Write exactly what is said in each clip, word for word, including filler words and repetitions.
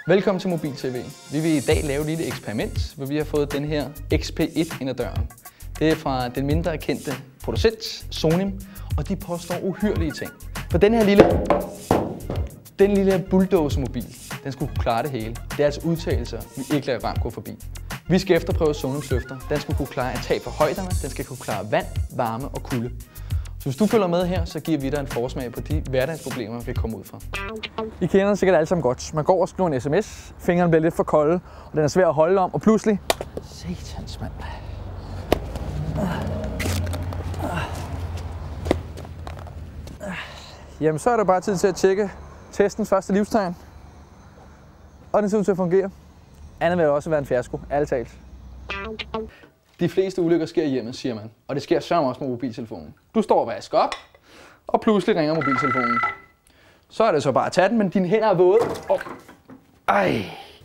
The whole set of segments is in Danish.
Velkommen til Mobil T V. Vi vil i dag lave et lille eksperiment, hvor vi har fået den her X P et ind ad døren. Det er fra den mindre kendte producent, Sony, og de påstår uhyrlige ting. For den her lille, den lille bulldozer-mobil, den skulle kunne klare det hele. Det er altså udtalelser, vi ikke lader varmt gå forbi. Vi skal efterprøve Sonys løfter. Den skal kunne klare et tab for højderne, den skal kunne klare vand, varme og kulde. Så hvis du følger med her, så giver vi dig en forsmag på de hverdagsproblemer, vi kommer ud fra. I kender den sikkert alle sammen godt. Man går og skriver en sms, fingrene bliver lidt for kolde, og den er svær at holde om, og pludselig... Satans mand. Jamen, så er der bare tid til at tjekke testens første livstegn. Og den ser ud til at fungere. Andet vil også være en fiasko, ærligt talt. De fleste ulykker sker i hjemmet, siger man. Og det sker sørme også med mobiltelefonen. Du står og vasker op, og pludselig ringer mobiltelefonen. Så er det så bare at tage den, men dine hænder er våde. Oh. Ej.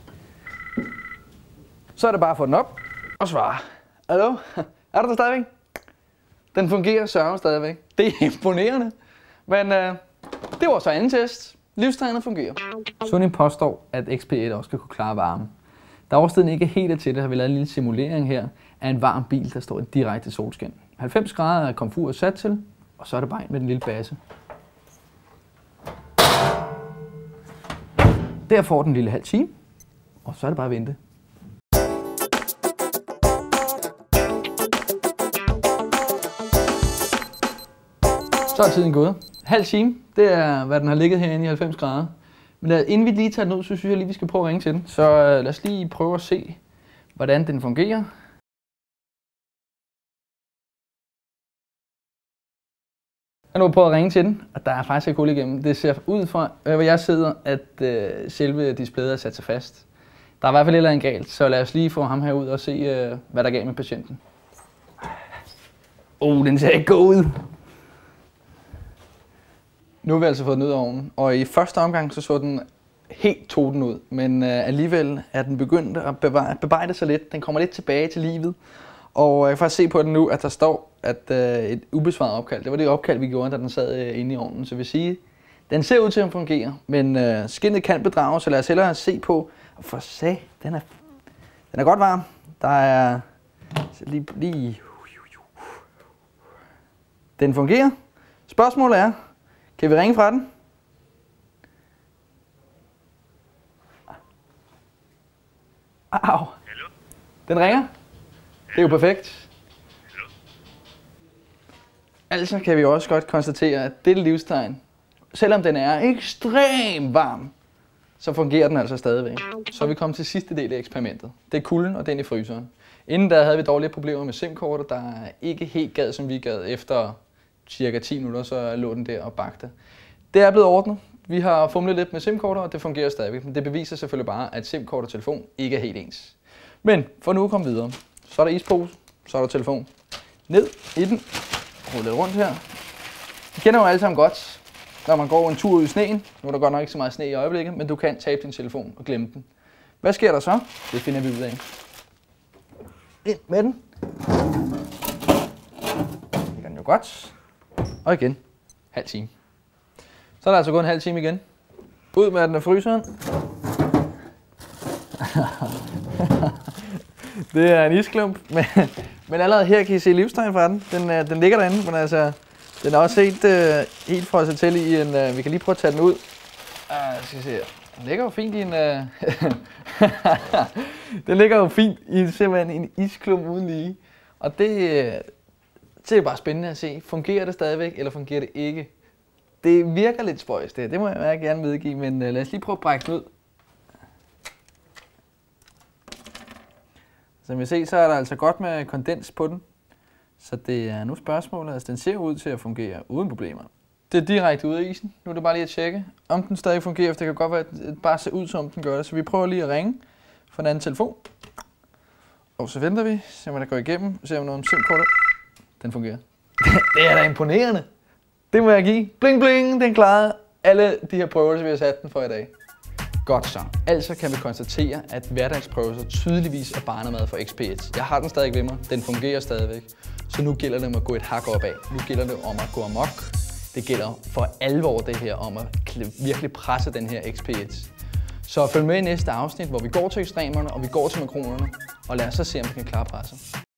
Så er det bare at få den op og svare. Hallo? Er du der stadigvæk? Den fungerer sørme stadigvæk. Det er imponerende. Men øh, det var så anden test. Livstegnet fungerer. Sony påstår, at X P et også skal kunne klare varme. Da årstiden ikke er helt til det, har vi lavet en lille simulering her af en varm bil, der står i direkte solskin. halvfems grader er komfuret sat til, og så er det bare ind med den lille base. Der får den en lille halv time, og så er det bare at vente. Så er tiden gået. Halv time, det er hvad den har ligget herinde i halvfems grader. Men lad, inden vi lige tager den ud, så synes jeg lige, vi skal prøve at ringe til den. Så øh, lad os lige prøve at se, hvordan den fungerer. Jeg nu prøver at ringe til den, og der er faktisk ikke hul igennem. Det ser ud fra, hvor jeg sidder, at øh, selve displayet er sat sig fast. Der er i hvert fald et eller andet galt, så lad os lige få ham herud og se, øh, hvad der er galt med patienten. Åh, oh, den ser ikke god ud. Nu har vi altså fået den ud af ovnen, og i første omgang så så den helt toten ud, men øh, alligevel er den begyndt at bevæge, bearbejde sig lidt. Den kommer lidt tilbage til livet, og jeg kan faktisk se på den nu, at der står at øh, et ubesvaret opkald. Det var det opkald, vi gjorde, da den sad øh, inde i ovnen. Så vil sige, den ser ud til at fungere, men øh, skinnet kan bedrage, så lad os hellere se på. Og for se, den er, den er godt varm. Der er lige, lige... Den fungerer. Spørgsmålet er, kan vi ringe fra den? Au. Hallo? Den ringer. Hallo? Det er jo perfekt. Hallo? Altså kan vi også godt konstatere, at dette livstegn, selvom den er ekstremt varm, så fungerer den altså stadigvæk. Så er vi kommet til sidste del af eksperimentet. Det er kulden og den i fryseren. Inden da havde vi dog lidt problemer med SIM-kortet, der ikke helt gad, som vi gad. Efter cirka ti minutter, så lå den der og bagte. Det er blevet ordnet. Vi har fumlet lidt med SIM-kortet, og det fungerer stadigvæk. Men det beviser selvfølgelig bare, at SIM-kort og telefon ikke er helt ens. Men for nu at komme videre. Så er der ispose, så er der telefon. Ned i den. Rul lidt rundt her. Vi kender jo alle sammen godt, når man går en tur ud i sneen. Nu er der godt nok ikke så meget sne i øjeblikket, men du kan tabe din telefon og glemme den. Hvad sker der så? Det finder vi ud af. Ind med den. Det kan den jo godt. Og igen. Halv time. Så er der altså gået en halv time igen. Ud med den af fryseren. Det er en isklump, men, men allerede her kan I se livstegn fra den. Den, den ligger derinde, men altså, den er også helt, uh, helt frosset til i en... Uh, vi kan lige prøve at tage den ud. Uh, skal se her. Den ligger jo fint i en... Uh, den ligger jo fint i simpelthen en isklump uden lige. Og det, det er bare spændende at se. Fungerer det stadigvæk, eller fungerer det ikke? Det virker lidt spøjs, det. Det må jeg gerne medgive, men uh, lad os lige prøve at brække den ud. Som I ser, så er der altså godt med kondens på den. Så det er nu spørgsmålet, altså den ser ud til at fungere uden problemer. Det er direkte ud af isen. Nu er det bare lige at tjekke, om den stadig fungerer, for det kan godt være, at det bare ser ud, som den gør det. Så vi prøver lige at ringe fra en anden telefon. Og så venter vi, ser om der går igennem, ser om noget SIM-kortet. Den fungerer. Det er da imponerende. Det må jeg give. Bling bling, den klarede alle de her prøver, vi har sat den for i dag. Godt så. Altså kan vi konstatere, at hverdagsprøvelser tydeligvis er barnemad for X P et. Jeg har den stadig ved mig. Den fungerer stadigvæk. Så nu gælder det om at gå et hak opad. Nu gælder det om at gå amok. Det gælder for alvor det her om at virkelig presse den her X P et. Så følg med i næste afsnit, hvor vi går til ekstremerne, og vi går til makronerne, og lad os så se, om vi kan klare presset.